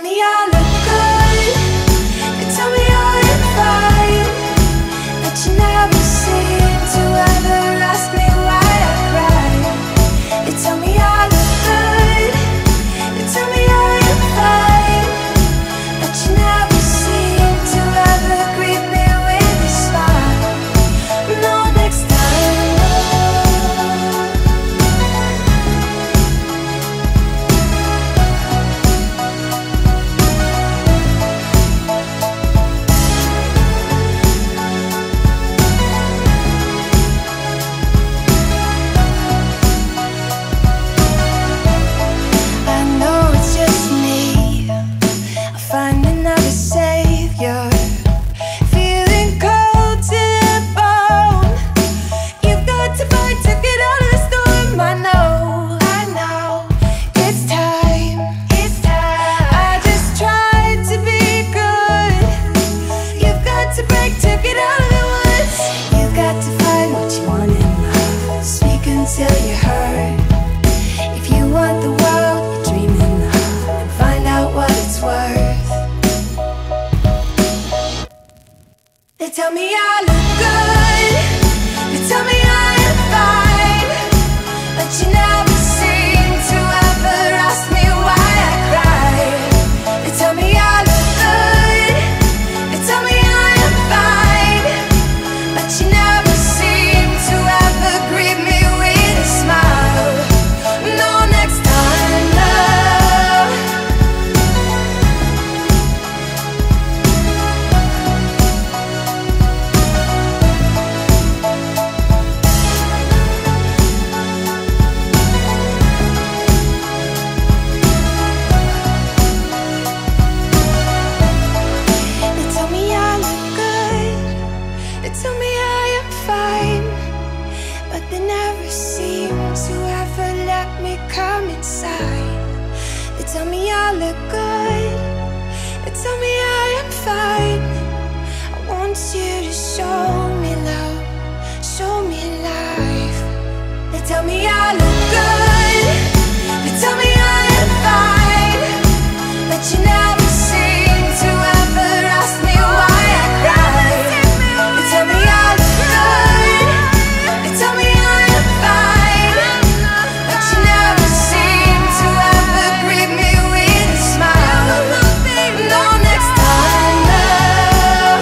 me I look good. They tell me I'm fine, but you never seem to ever ask me why I cry. They tell me I look good. They tell me I am fine, but you never seem to ever greet me with a smile. No, next time, no. I know it's just me. I'll find another savior. Feeling cold to the bone. You've got to fight to get out of the storm. I know, it's time, I just tried to be good. You've got to break to get out of the woods. You've got to find what you want in love. Speak until you're heard. If you want the world you're dreaming of, and find out what it's worth. They tell me I look good. They tell me I am fine, but you never seem to ever ask me why I cry. They tell me I look good. They tell me I am fine, but you never seem to ever greet me with a smile. No, next time, love. They tell me I look good. They tell me I am fine, but they never seem to ever let me come inside. They tell me I look good. They tell me I am fine. I want you to show me love, show me life. They tell me I look good. They tell me I am fine, but you never seem to ever ask me why I cry. They tell me I look good. They tell me I am fine, but you never seem to ever greet me with a smile. No, next time, love.